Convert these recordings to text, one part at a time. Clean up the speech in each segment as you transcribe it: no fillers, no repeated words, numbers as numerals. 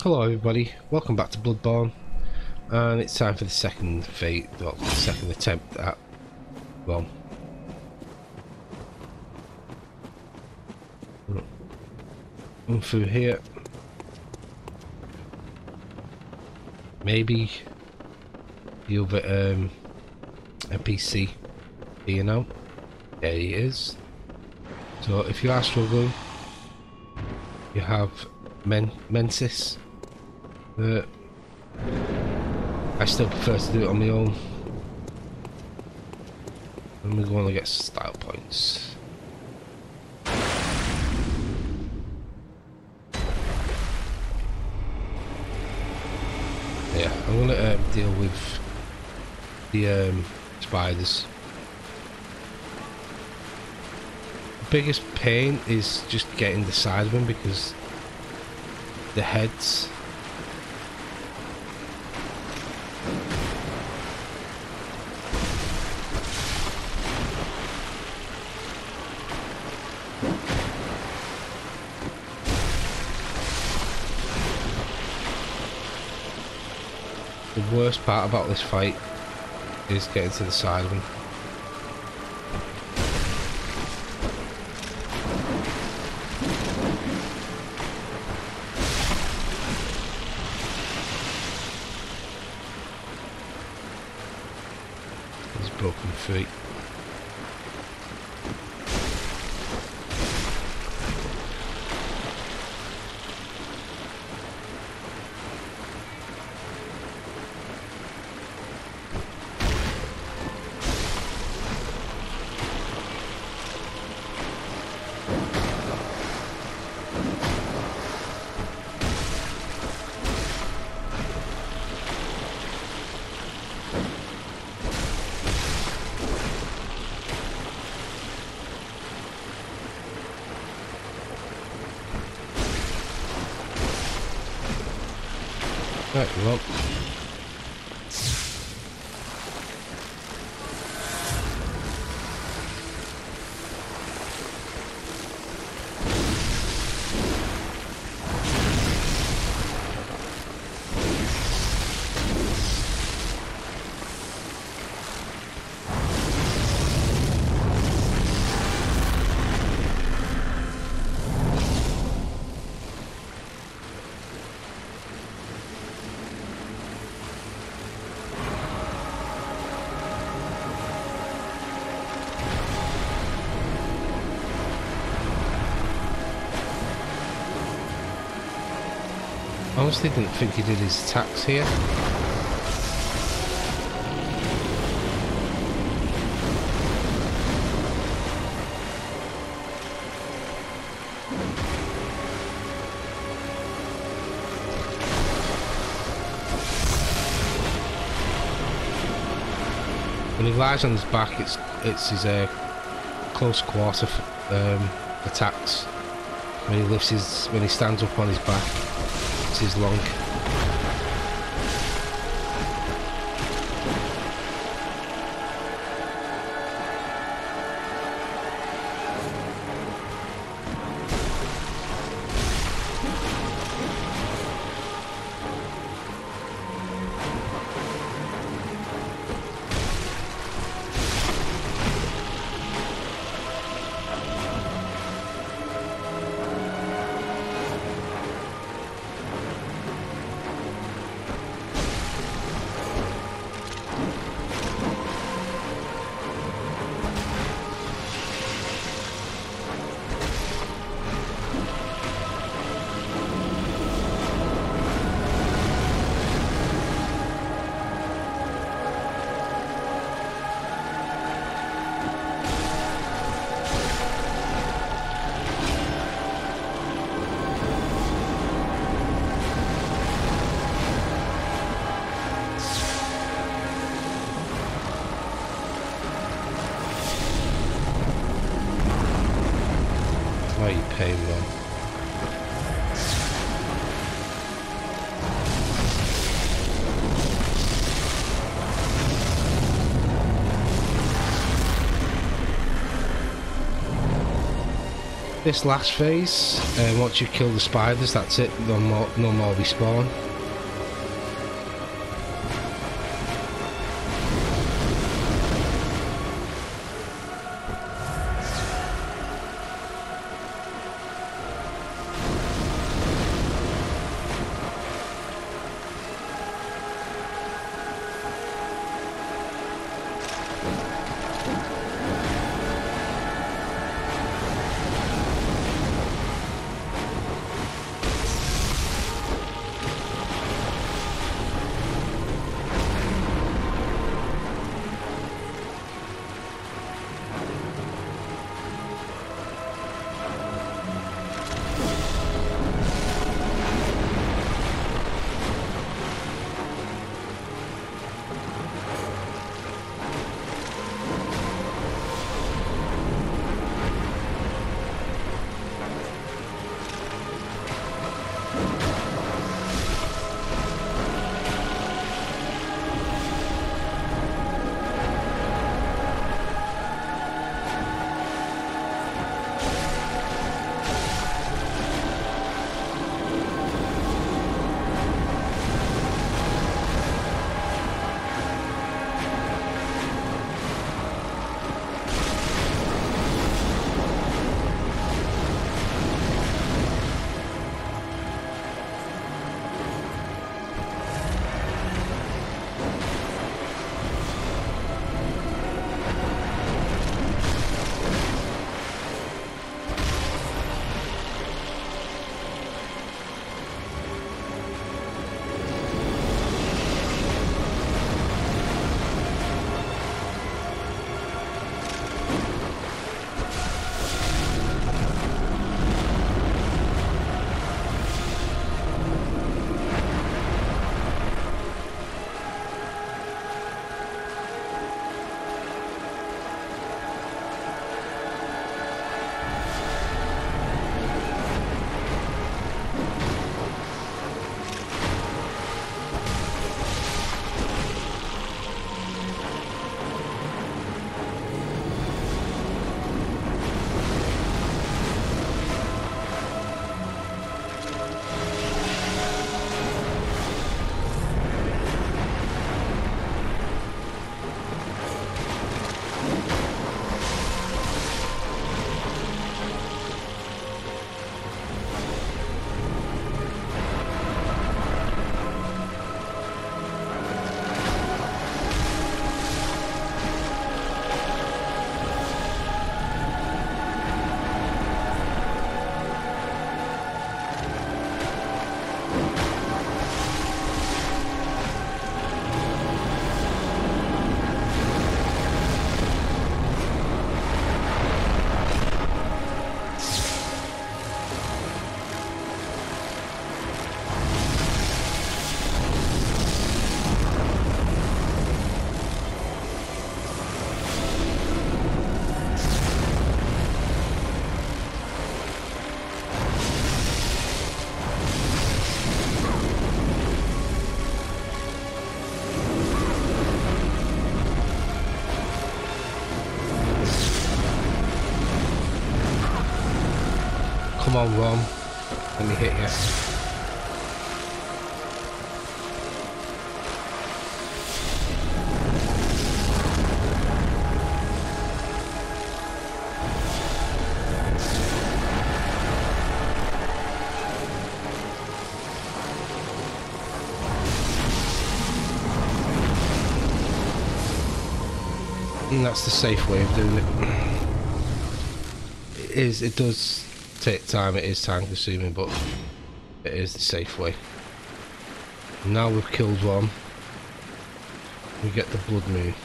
Hello everybody, welcome back to Bloodborne, and it's time for the second second attempt at, well, run through here. Maybe the other NPC here now. There he is. So if you are struggling, you have Mensis. I still prefer to do it on my own. And we're going to get style points. Yeah, I'm going to deal with the spiders. The biggest pain is just getting the side of them because the heads. The worst part about this fight is getting to the side of them. He's broken free. Right, well. I honestly didn't think he did his attacks here. When he lies on his back, it's his close quarter attacks. When he stands up on his back. Is long. Why are you paying them? this last phase. Once you kill the spiders, that's it. No more respawn. Come on, Ron. Let me hit you. And that's the safe way of doing it. It does take time, it is time consuming, but it is the safe way. Now we've killed one, we get the blood moon.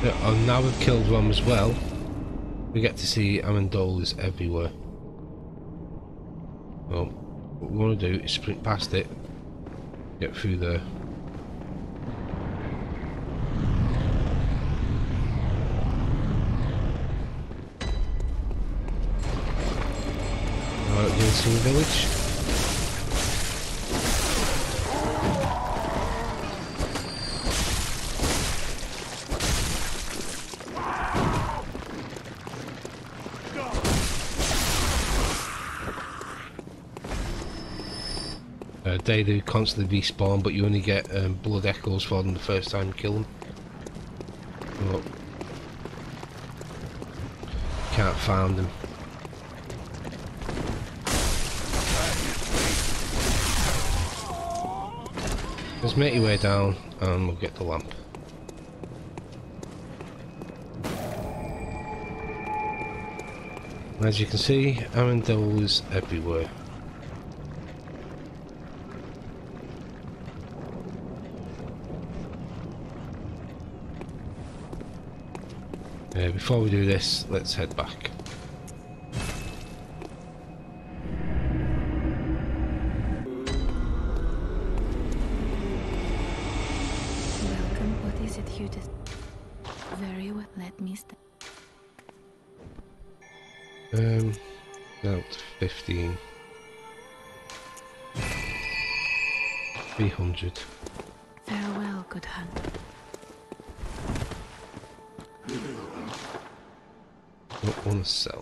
And now we've killed Rom as well, we get to see Amendolas everywhere. Well, what we want to do is sprint past it, get through there. Alright, we're going to the village. They do constantly respawn, but you only get blood echoes for them the first time you kill them. But can't find them. Just make your way down and we'll get the lamp. As you can see, Amendolas everywhere. Before we do this, let's head back. Welcome. What is it you just... Very well, let me start. Out 15. 300. Farewell, good hunt. Don't want to sell.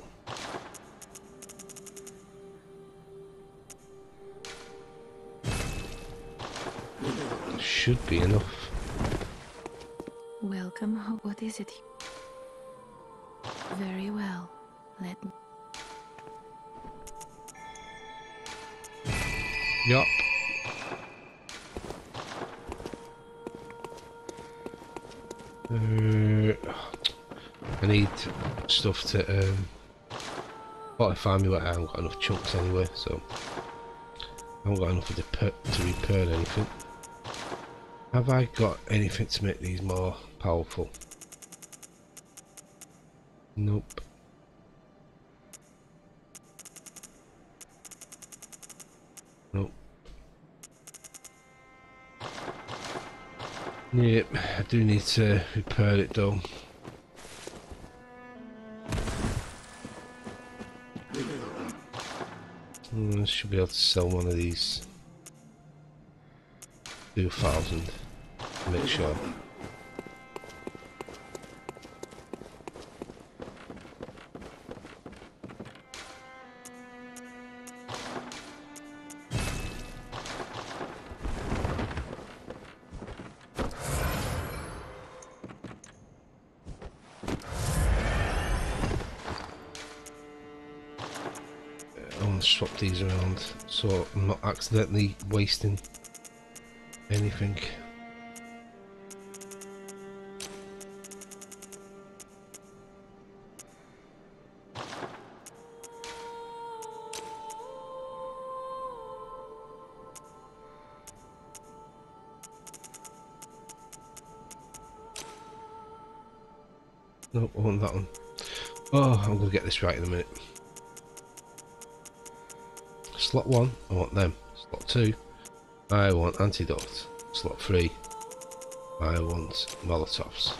Should be enough. Welcome. What is it? Very well. Let me... Yup. I need stuff to fortify me, but I haven't got enough chunks anyway, so I haven't got enough to repair anything. Have I got anything to make these more powerful? Nope. Nope. Yep, I do need to repair it though. I should be able to sell one of these. Do 1,000. Make sure. I want to swap these around so I'm not accidentally wasting anything. Nope, I want that one. Oh, I'm going to get this right in a minute. Slot 1, I want them. Slot 2, I want antidote. Slot 3, I want molotovs.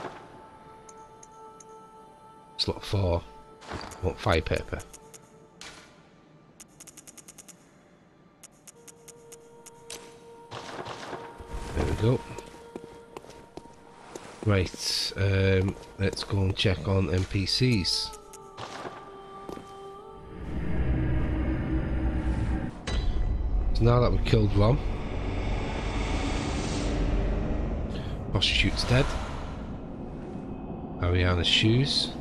Slot 4, I want fire paper. There we go. Right, let's go and check on NPCs. So now that we've killed Rom, prostitute's dead. Ariana's shoes.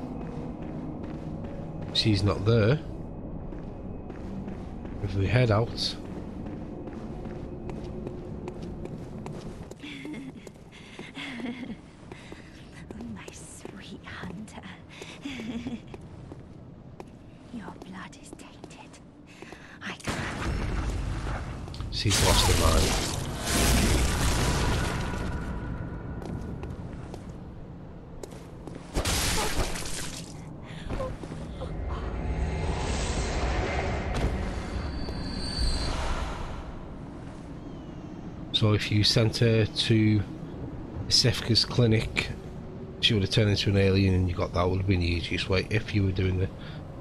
She's not there. If we head out, My sweet hunter. Your blood is tainted. I can't. she's lost her mind. So if you sent her to Sefka's clinic, she would have turned into an alien, and you got that would have been the easiest way. If you were doing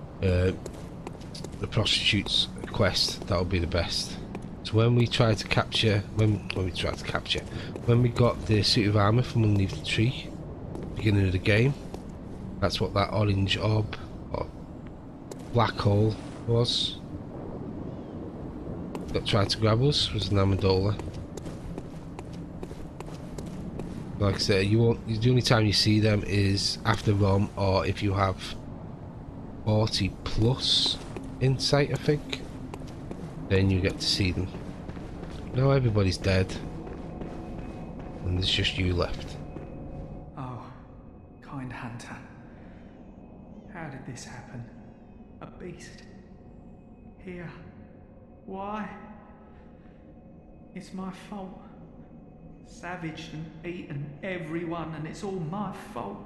the prostitute's quest, that would be the best. So when we tried to capture, when we got the suit of armor from underneath the tree, beginning of the game, that's what that orange orb or black hole was that tried to grab us, was an Amendola. Like I said, you won't. The only time you see them is after ROM, or if you have 40 plus insight, I think. Then you get to see them. Now everybody's dead, and there's just you left. Oh, kind hunter. How did this happen? A beast? Here? Why? It's my fault. Savaged and eaten everyone, and it's all my fault.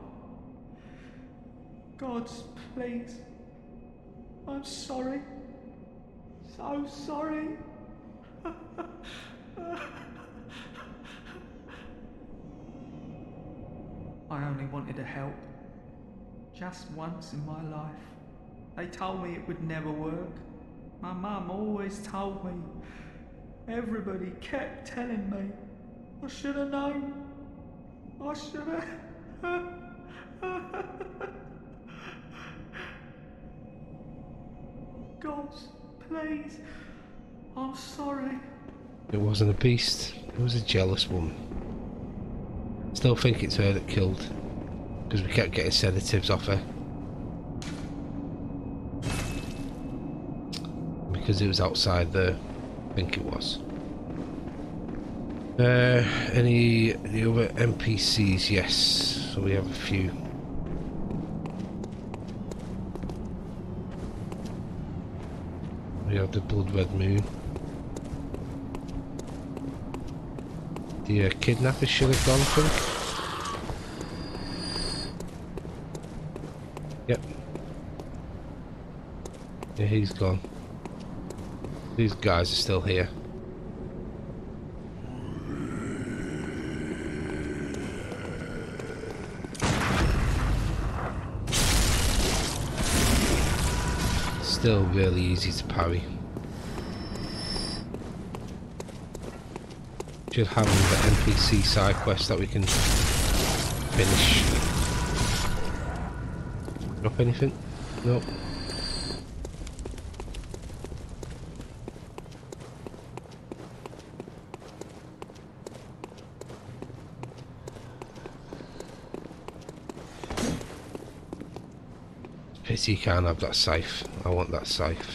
Gods, please. I'm sorry. So sorry. I only wanted to help. Just once in my life. They told me it would never work. My mum always told me. Everybody kept telling me. I should have known. I should have. Gods, please. I'm sorry. It wasn't a beast, it was a jealous woman. Still think it's her that killed, because we kept getting sedatives off her. Because it was outside there, I think it was. The other NPCs? Yes, so we have a few. We have the Blood Red Moon. The kidnapper should have gone, I think. Yep. Yeah, he's gone. These guys are still here. Still really easy to parry. Should have the NPC side quest that we can finish. Drop anything? Nope. Pity you can't have that scythe. I want that scythe.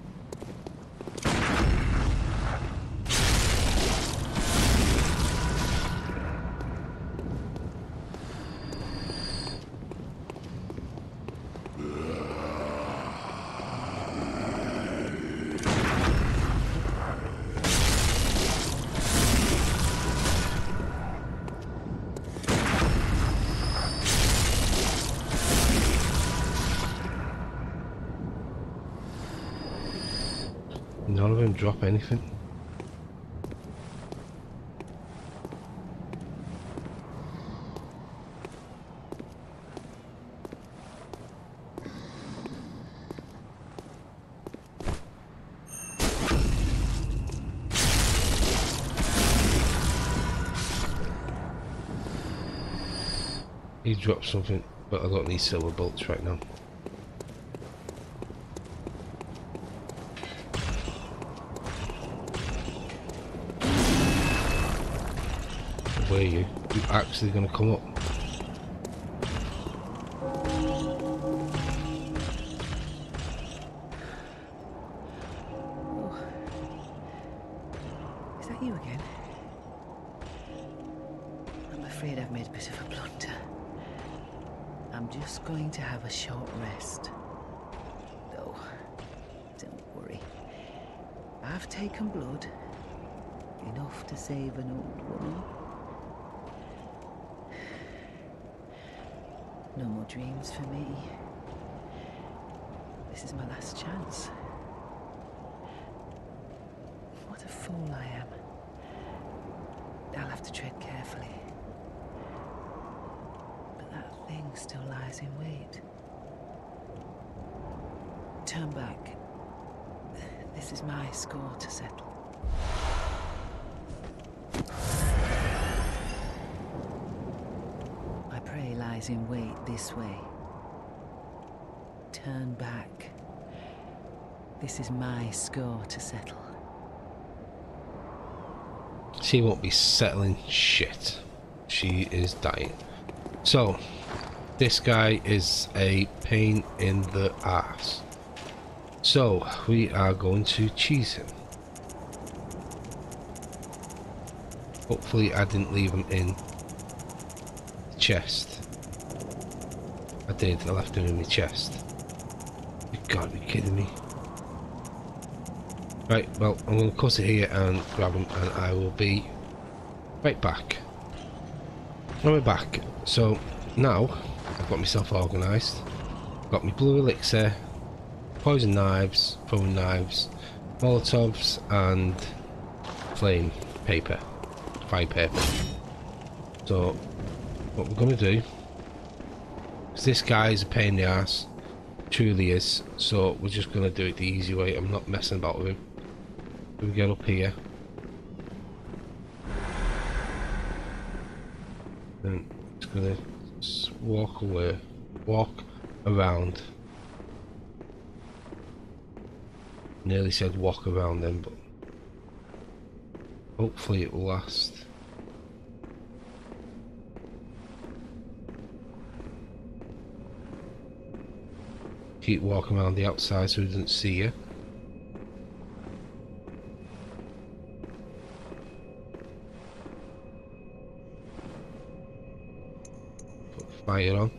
None of them drop anything. He dropped something, but I don't need silver bolts right now. Where are you? You actually gonna come up? Oh. Is that you again? I'm afraid I've made a bit of a blunder. I'm just going to have a short rest. Though, don't worry. I've taken blood. Enough to save an old woman. No more dreams for me. This is my last chance. What a fool I am. to tread carefully. But that thing still lies in wait. Turn back. This is my score to settle. My prey lies in wait this way. Turn back. This is my score to settle. She won't be settling shit. She is dying. So, this guy is a pain in the ass. So, we are going to cheese him. Hopefully I didn't leave him in the chest. I did, I left him in my chest. You gotta be kidding me. Right, well, I'm going to cut it here and grab him, and I will be right back. We're back. So, now, I've got myself organised. Got my blue elixir, poison knives, throwing knives, molotovs, and flame paper. Fire paper. So, what we're going to do, because this guy is a pain in the ass, truly is, so we're just going to do it the easy way. I'm not messing about with him. We get up here, and it's gonna walk away, walk around. Nearly said walk around them, but hopefully it will last. Keep walking around the outside so he doesn't see you. Fire on.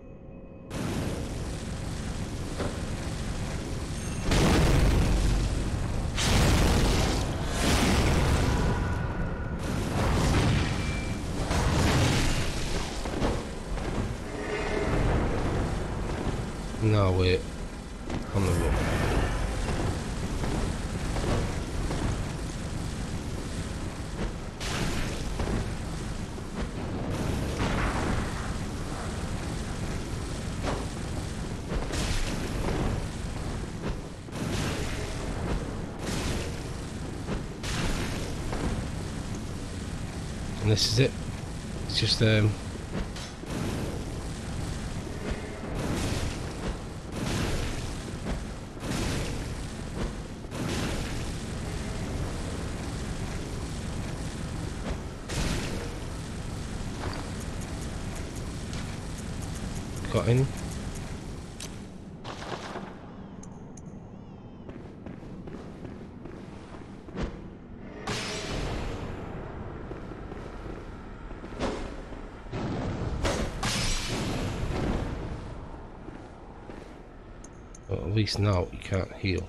No, wait. On the road. And this is it. It's just got in. But at least now you can't heal.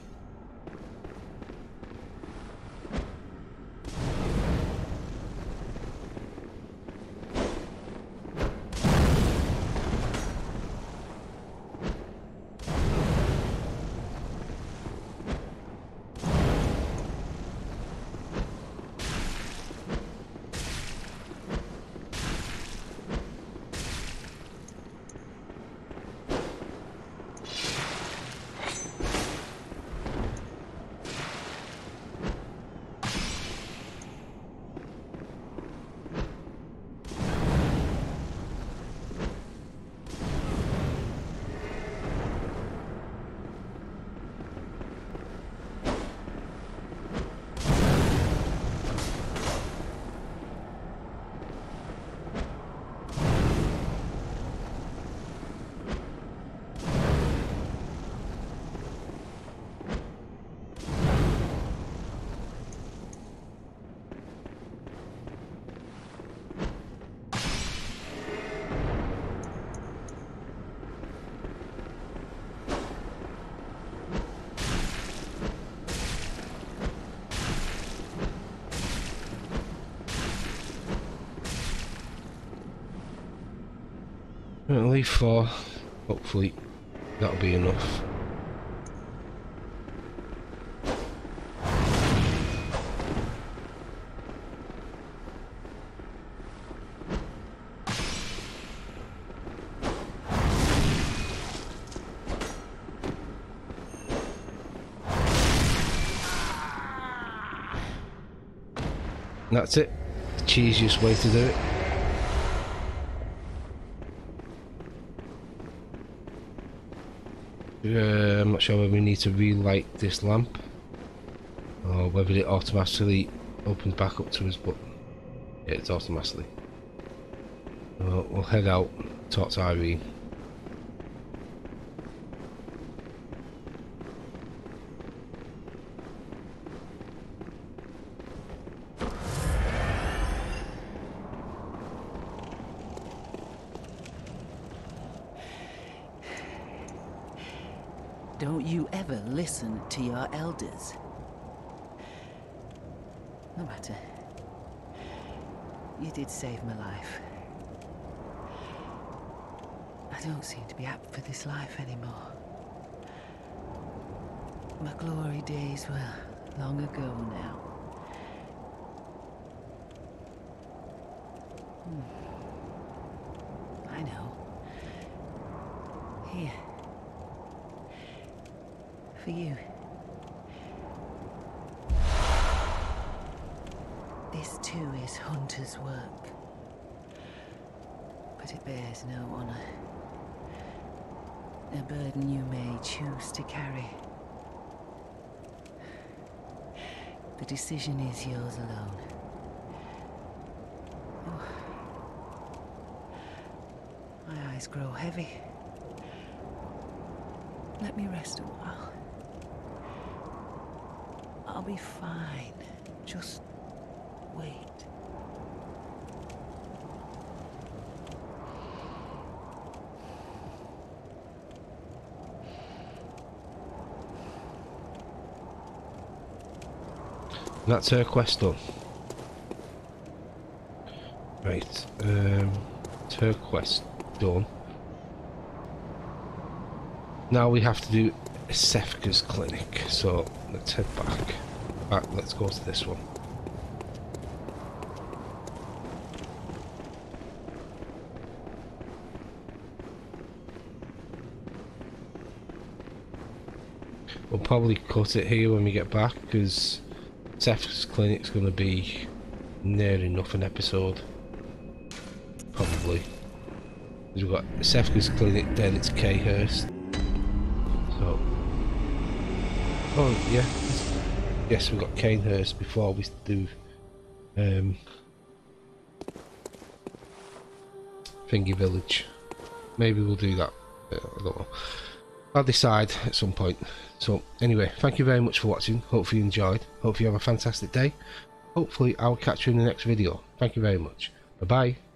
Only 4. Hopefully that'll be enough. And that's it. The cheesiest way to do it. I'm not sure whether we need to relight this lamp or whether it automatically opens back up to us, but yeah, it's automatically. We'll head out, talk to Irene. Don't you ever listen to your elders? No matter. You did save my life. I don't seem to be apt for this life anymore. My glory days were long ago now. I know. Here. For you. This too is hunter's work. But it bears no honor. A burden you may choose to carry. The decision is yours alone. Oh. My eyes grow heavy. Let me rest a while. I'll be fine. Just wait. That's her quest done. Right, it's her quest done. Now we have to do Sefka's clinic, so let's head back. Let's go to this one. We'll probably cut it here when we get back, because Sefka's clinic's going to be near enough an episode. Probably. We've got Sefka's clinic, then it's Khurst. So, oh yeah, yes, we've got Khurst before we do Thingy Village. Maybe we'll do that. I don't know. I'll decide at some point. So anyway, thank you very much for watching. Hopefully you enjoyed. Hopefully you have a fantastic day. Hopefully I'll catch you in the next video. Thank you very much. Bye bye.